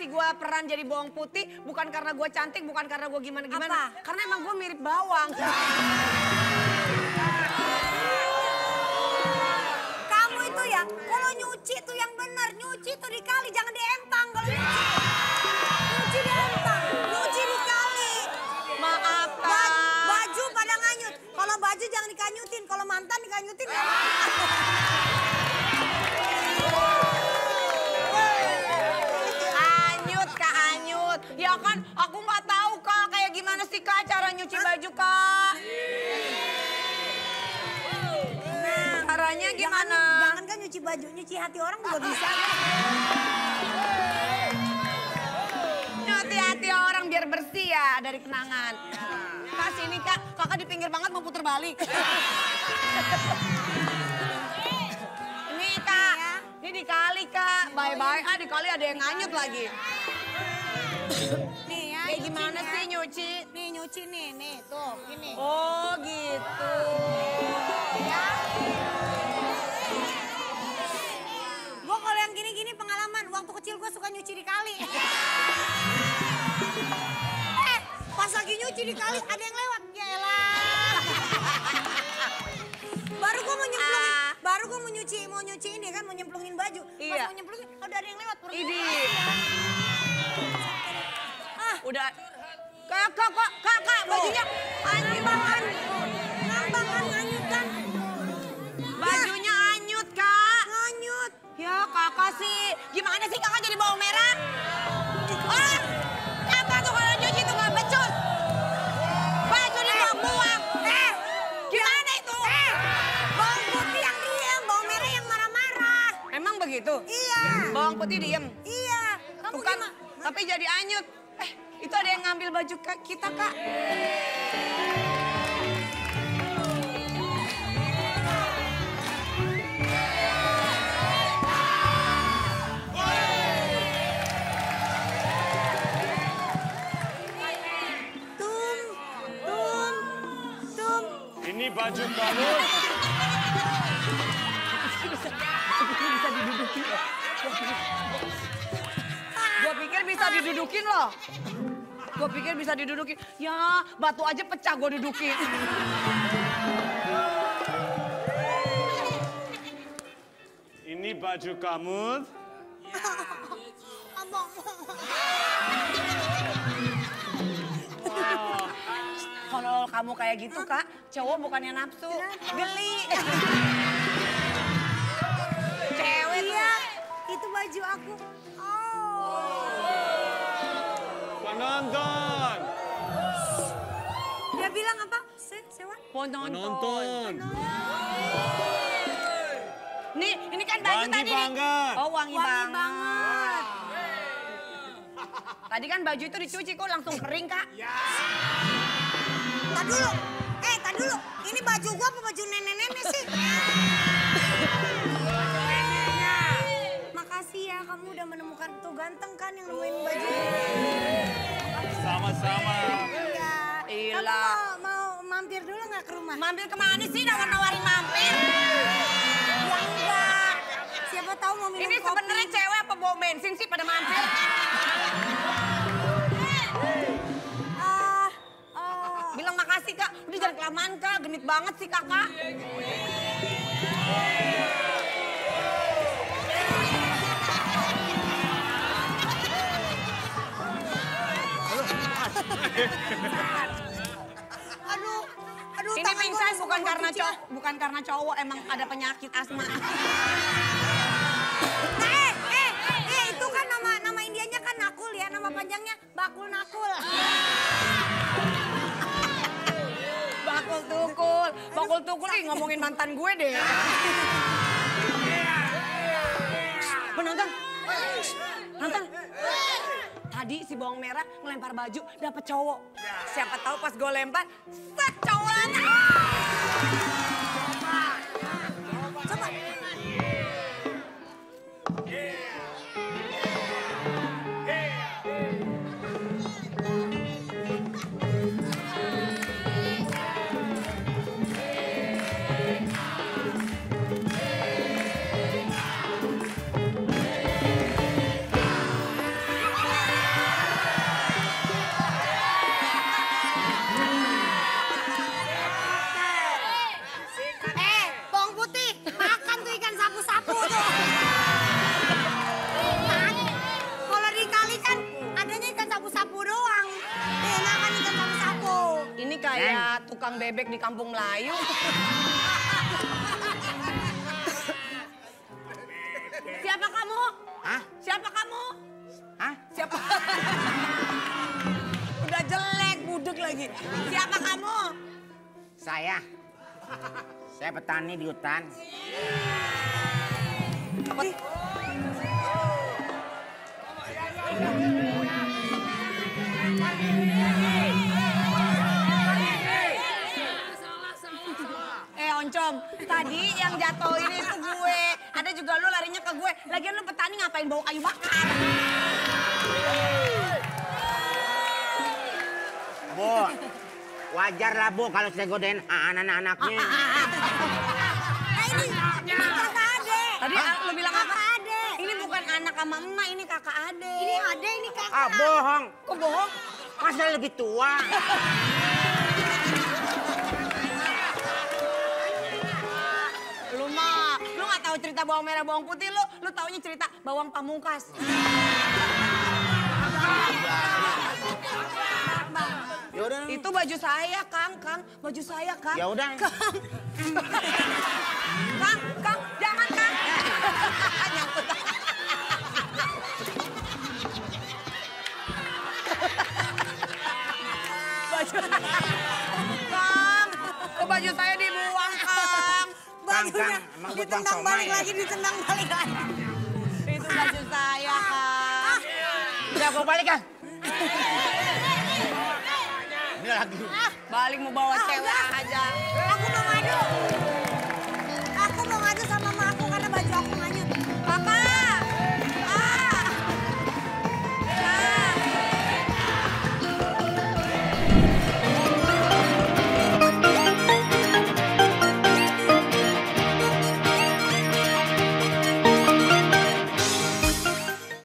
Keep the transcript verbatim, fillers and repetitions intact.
ngasih gue peran jadi bawang putih bukan karena gue cantik, bukan karena gue gimana-gimana. Karena emang gue mirip bawang. Kamu itu ya, kalau nyuci tuh yang benar, nyuci tuh di kali, jangan di empang kalau nyuci. Nyuci di empang, nyuci di kali. Maaf, Kak. Ba baju pada nganyut. Kalau baju jangan dikanyutin, kalau mantan dikanyutin ya. Anyut, Kak, anyut. Ya kan, aku nggak tahu, Kak, kayak gimana sih, Kak, cara nyuci baju, Kak. Nah, caranya gimana? Jangan, jangan kan nyuci baju, nyuci hati orang juga bisa. Nyuci hati orang biar bersih ya dari kenangan. Kak, sini, Kak. Kakak di pinggir banget mau puter balik. Ini, Kak. Ini di kali, Kak. Bye-bye. Ah, di kali ada yang nganyut lagi. Nih ya. Kayak gimana sih nyuci? Nih nyuci nih, nih tuh, ini. Oh, gitu. Ya. Gue kalau yang gini-gini pengalaman, waktu kecil gue suka nyuci di kali. eh, pas lagi nyuci di kali ada yang lewat. Yaelah. Baru gue mau nyemplungin, ah. baru gue mau nyuci, mau nyuci ini kan, mau nyemplungin baju. Iya. Pas mau nyemplungin, udah ada yang lewat. Ini. Ah, udah. Kak, kak, kak, kak, kak, bajunya anyut. Ngambangan, ngambangan, nganyut kan. Bajunya anyut, Kak. Nganyut. Ya, kakak sih. Gimana sih kakak jadi bawang merah? Ah, kakak tuh kalau nyuci tuh nggak becus. Baju dibuang-buang. Eh, gimana itu? Eh, bawang putih yang diem, bawang merah yang marah-marah. Emang begitu? Iya. Bawang putih diem? Iya. Kamu Bukan, gimana? tapi jadi anyut. Eh, itu ada yang ngambil baju kita, Kak. Tum, tum, tum. Ini baju kamu. Bisa didudukin. Gue pikir bisa didudukin loh. Gue pikir bisa didudukin. Ya, batu aja pecah gue dudukin. Ini baju kamu. Abang. Kalau kamu kayak gitu, Kak, cowok bukannya nafsu, geli. Cewek tuh. Iya, itu baju aku. Oh. Penonton. Dia bilang apa? Se sewa? Penonton. Penonton. Nih, ini kan baju Wangi tadi. banget. Oh, wangi, Wangi banget. banget. Tadi kan baju itu dicuci kok langsung kering, Kak. Tadi dulu. Eh, tadi dulu. Ini baju gua apa baju nenek-nenek sih? Makasih ya, kamu udah menemukan tuh ganteng kan yang nemuin baju. Sama-sama. Iya. Kamu Iya. mau, mau mampir dulu nggak ke rumah? Mampir kemana sih nawar-nawarin mampir? Ya enggak. Siapa tahu mau minum Ini kopi. sebenarnya cewek apa bawa bensin sih pada mampir? Ah, ah. Bilang makasih, Kak. Udah jangan kelamaan, Kak. Genit banget sih, Kakak. Aduh, aduh. Ini tangan gua pingsan masuk bukan ke karena cuci. cowok, bukan karena cowok, emang ada penyakit asma. Eh, eh, eh, itu kan nama nama Indianya kan Nakul ya, nama panjangnya Bakul Nakul. Bakul tukul, bakul tukul, ih ngomongin mantan gue deh. Penonton, nonton. Tadi si bawang merah ngelempar baju dapet cowok. Siapa tahu pas gue lempar, set cowoknya. Coba. tukang bebek di kampung Melayu. Siapa kamu? Hah? Siapa kamu? Hah? Siapa? Udah jelek, budek lagi. Siapa kamu? Saya. Saya petani di hutan. Pet- Eh Oncom, tadi yang jatuhin itu gue. Ada juga lu larinya ke gue. Lagian lu petani ngapain bawa kayu bakar? Bu, wajar lah Bu kalau saya godain anak-anaknya. Nah ini, ini kakak ade. Tadi lu bilang apa? Kakak ade. Ini bukan anak sama emak, ini kakak ade. Ini ade, ini kakak. Ah, bohong. Kok bohong? Masa lebih tua? Lu mah, lu nggak tahu cerita bawang merah bawang putih lu, lu taunya cerita bawang pamungkas. Ya udah. Itu baju saya, Kang, Kang, baju saya, Kang. Ya udah. Kang. Kang, Kang, jangan, Kang. Nyangkut. Baju. Kang, kok baju saya dibuang, Kang? Kang, Bajunya Kang, emang buat ditendang bang balik somai. lagi, ditendang balik lagi. Itu baju saya, Kang. Udah gua balik ah. Ini lagi. Balik mau bawa Ah, cewek udah. aja. Aku mau madu.